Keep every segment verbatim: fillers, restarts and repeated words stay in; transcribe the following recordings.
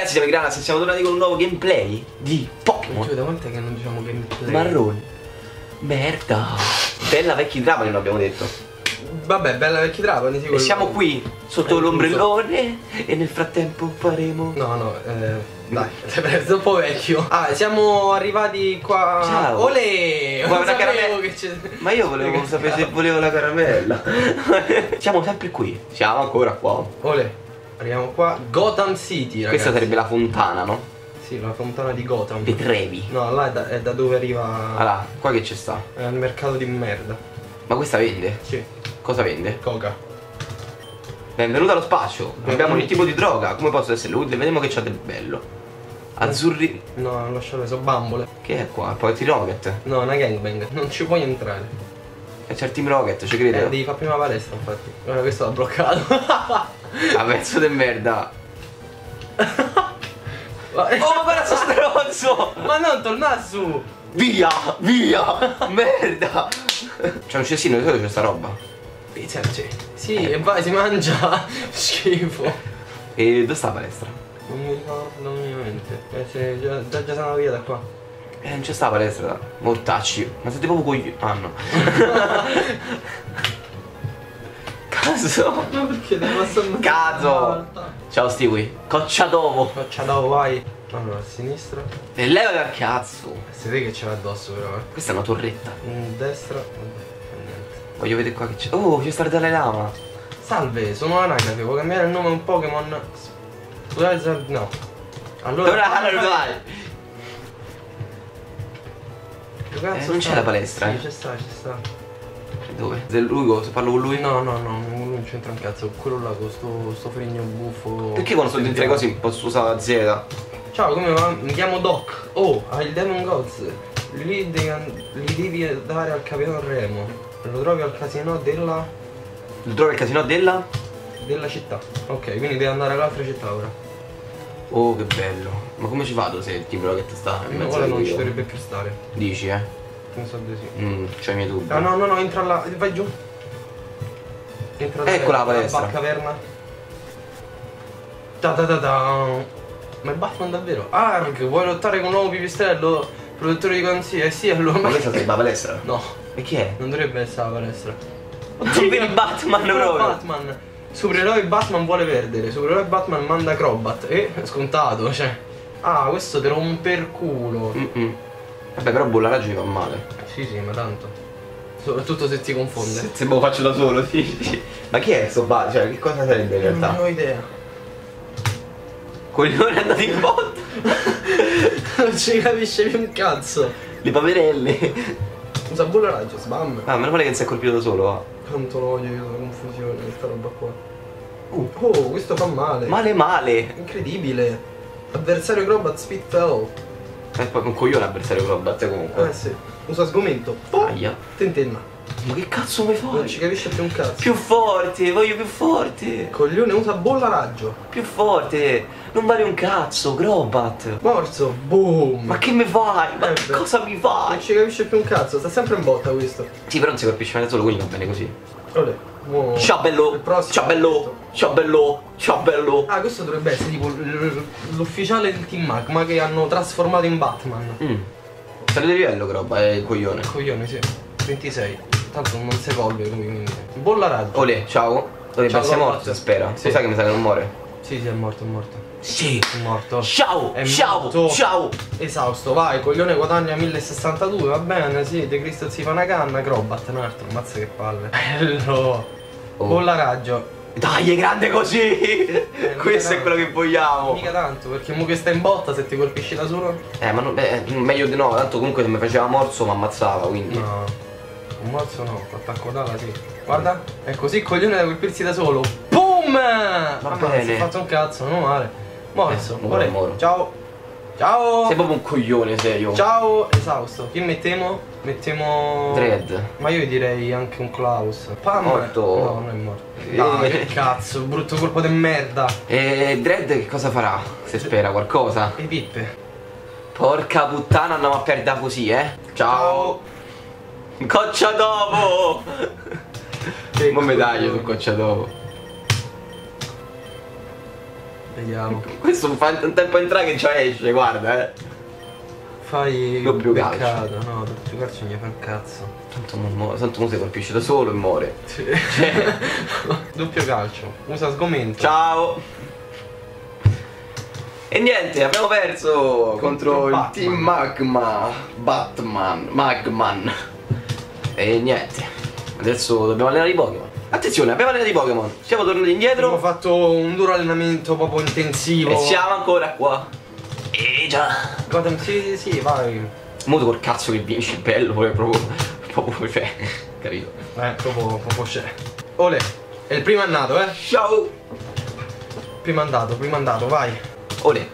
ragazzi, siamo i Granas e siamo tornati con un nuovo gameplay di Pokémon. Da quant'è che non diciamo gameplay? Marrone. Merda. Bella vecchi Trapani lo abbiamo detto. Vabbè, bella vecchi Trapani, sicuro. E siamo qui sotto l'ombrellone e nel frattempo faremo. No, no, eh. Dai, sei preso un po' vecchio. Ah, siamo arrivati qua. Ciao. Olè! Vuoi Non una sapevo caramella? che c'è. Ma io volevo sapere se volevo la caramella. Siamo sempre qui. Siamo ancora qua. Olè, arriviamo qua. Gotham City, ragazzi. Questa sarebbe la fontana, no? Sì, la fontana di Gotham. Dei Trevi. No, là è da, è da dove arriva. Allora, qua che ci sta? È il mercato di merda. Ma questa vende? Sì. Cosa vende? Coca. Benvenuto allo spazio. Abbiamo ogni tipo di droga. Come posso essere utile? Vediamo che c'ha del bello. Azzurri. No, non lasciare, sono bambole. Che è qua? Poi ti Rocket. No, una gangbang. Non ci puoi entrare. E c'è il Team Rocket, ci credo. Eh, devi fare prima palestra, infatti. Guarda, questo l'ha bloccato. A pezzo di merda. Ma- Oh, pezzo stronzo! Ma non torna su! Via! Via! Merda! C'è un cestino, di solito c'è sta roba. Pizza, sì. Sì, e vai, si mangia. Schifo. E dove sta la palestra? Non mi ricordo minimamente. Eh, se- già, già, già sono via da qua. Eh, non c'è sta la palestra. Mortacci. Ma siete proprio coglioni. Ah no. Caso. Ma perché devo passare? Caso. Ciao Stewie. Coccia d'uovo. Faccia da vai. Allora, a sinistra. E leva dal cazzo. Si vede che ce l'ha addosso però, eh. Questa è una torretta. In destra. Vabbè, fa niente. Voglio vedere qua che c'è. Oh, c'è sta il Dalai Lama. Salve, sono Anagrafe, vuoi cambiare il nome a un Pokémon? Scusate, no. Allora. Allora, allora dai. Che cazzo Eh, non sta? c'è la palestra, Sì, eh. c'è sta, c'è sta. Dove? Se lui, se parlo con lui? No, no, no, non c'entra un cazzo. Quello là con sto, sto fregno buffo. Perché quando sono dentro le cose posso usare la Z? Ciao, come va? Mi chiamo Doc. Oh, hai il Demon Gods. Li devi, li devi dare al capitano Remo. Lo trovi al casino della. Lo trovo al casino della? della città. Ok, quindi devi andare all'altra città ora. Oh, che bello. Ma come ci vado se il Team Rocket sta in No, mezzo ora ai non ci coglioni? dovrebbe più stare. Dici, eh? Non so di sì. Mm, c'ho i miei dubbi. Ah no, no, no, entra là, vai giù. Entra Eccola la dalla palestra. caverna. Ta ta ta ta. Ma è Batman davvero? Arg, vuoi lottare con un nuovo pipistrello? Produttore di consigli? Eh sì, allora. Ma questa sarebbe la palestra? No, E chi è? non dovrebbe essere la palestra. Non vedi Batman proprio? Batman. Supereroe Batman vuole perdere. Supereroe Batman manda Crobat. E scontato, cioè. Ah, questo te rompe il culo. Mm -mm. Vabbè, però Bollaraggio mi fa male. Sì, sì, ma tanto. Soprattutto se ti confonde. Se, se me lo faccio da solo, sì. Ma chi è sto ba? Cioè, che cosa sarebbe in realtà? Non ho idea. Coglione è andato in botta. Non ci capisce più un cazzo. Le paperelle. Usa Bollaraggio, spam. Ah, meno male che non si è colpito da solo, va. Quanto lo odio io, la confusione, questa roba qua. Uh, oh, questo fa male. Male male. Incredibile. Avversario Crobat Speed Fell. E poi un coglione avversario Crobat comunque. Eh sì. Usa sgomento. Oh, Aia. tentenna. Ma che cazzo mi Non ci fai? capisce più un cazzo. Più forte, voglio più forte. Coglione, usa Bollaraggio. Più forte. Non vale un cazzo, Crobat. Morso. Boom. Ma che mi fai? Ma Eh che beh. cosa mi fai? Non ci capisce più un cazzo, sta sempre in botta questo. Sì, però non si colpisce mai da solo, quindi va bene così. Olè. Mo- Ciao bello, il prossimo ciao bello, ciao bello, ciao bello. Ah, questo dovrebbe essere tipo l- l- l'ufficiale del Team Magma che hanno trasformato in Batman. Mm. Sale di livello, Crobat, è il coglione. Coglione, sì. ventisei. Tanto non si evolve lui, quindi. Bollaraggio. Olè, ciao. Dovrebbe Ciao, essere Crobat. morto, si spera. Sì. Lo sai che mi sa che non muore? Sì, sì, è morto, è morto. Sì. È morto. Ciao, È ciao, morto. ciao. Esausto, vai, coglione guadagna mille e sessantadue, va bene, sì, De Cristo si fa una canna, Crobat, un altro, ammazza che palle. Bello. Oh. Bollaraggio. Dai, è grande così. Questo è quello che vogliamo. Mica tanto, perché mo che sta in botta se ti colpisci da solo? Eh, ma non, eh, meglio di no, tanto comunque se mi faceva morso mi ammazzava, quindi. No. Un morso no, attacco d'ala sì. Guarda, è così coglione da colpirsi da solo. Boom! Va bene. Si è fatto un cazzo, non male. Morso, Eh, Olè. moro. Ciao. Ciao. Sei proprio un coglione, serio. Ciao, esausto. Chi mettiamo? Mettiamo. Dredd. Ma io direi anche un Klaus. Pam. Morto. No, non è morto. Dai, che cazzo, brutto colpo di merda. E Dredd che cosa farà? Se spera qualcosa? E pippe. Porca puttana, andiamo a perdere così, eh. Ciao. Coccia d'uovo. Che Mo' mi taglio coglione. sul coccia d'uovo. Vediamo. Questo fa un tempo entrare che già esce, guarda, eh. Fai Doppio un calcio. peccato, no, doppio calcio non gli fa un cazzo. Tanto non muore, tanto non si colpisce da solo e muore. Sì. Doppio calcio, usa sgomento. Ciao! E niente, abbiamo perso contro, il Batman. team Magma. Batman, Magman. E niente, adesso dobbiamo allenare i Pokémon. Attenzione, abbiamo allenato i Pokémon. Siamo tornati indietro. Abbiamo fatto un duro allenamento proprio intensivo. E siamo ancora qua. E già. Gotham, sì, sì, vai. Molto col cazzo che vinci, bello, poi proprio, proprio, cioè, capito? Eh, proprio, proprio c'è. Ole, è il primo andato, eh. Ciao! Primo andato, primo andato, vai. Olè.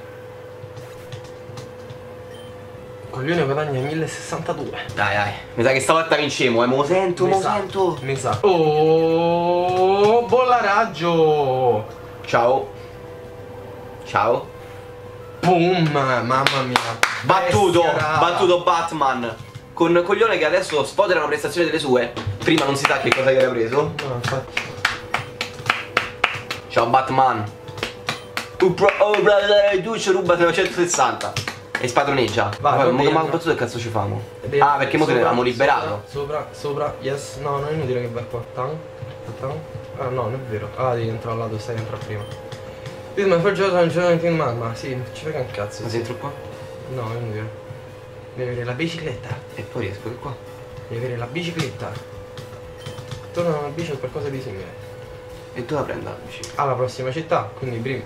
Coglione guadagna mille e sessantadue. Dai, dai, mi sa che stavolta vincemo, eh, mo sento, Mi mo sa, sento. Mi sa. Oh, bolla raggio. Ciao. Ciao. Boom, mamma mia. Battuto, Bestia rara. battuto Batman. Con coglione che adesso sfodera una prestazione delle sue. Prima non si sa che cosa gli era preso. No, infatti. Ciao Batman. Tu pro oh, tu ci ruba trecentosessanta. E spadroneggia. Vai, Ma va ma bene. ma battuto che cazzo ci famo? Devi- Ah, perché mo te ne sopra, avevamo liberato. Sopra, sopra, sopra, yes. No, non è inutile che vai qua. Tan, tan. Ah no, non è vero. Ah, devi entrare al lato, stai entrare prima. This my first job on Journey in Magma. Sì, ci frega un cazzo. Ma sì. se entro qua? No, è inutile. Devi avere la bicicletta. E poi riesco di qua. Devi avere la bicicletta. Torna una bici o qualcosa di simile. E dove la prendo la bici? Alla prossima città, quindi prima.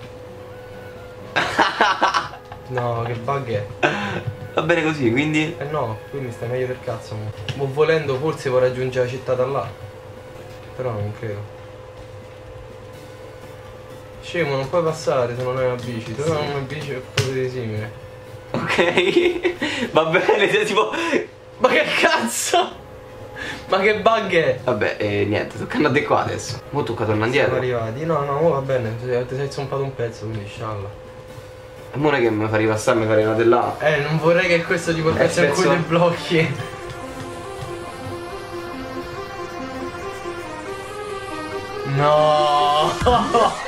No, che bug è? Va bene così, quindi. Eh no, quindi stai meglio del cazzo. mo. Mo volendo forse può raggiungere la città da là. Però non credo. Scemo, non puoi passare se non hai una bici. Se non hai una bici o qualcosa di simile. Ok. Va bene, se tipo. Ma che cazzo? Ma che bug è? Vabbè, e niente, tocca andare qua adesso. Mo tocca tornare Siamo indietro. arrivati. No, no, mo va bene. Ti ti sei zompato un pezzo, quindi scialla. E mo non è che mi fa ripassare, mi farei una della. Eh, non vorrei che questo ti portasse Eh, in cui spezzo. dei blocchi. No!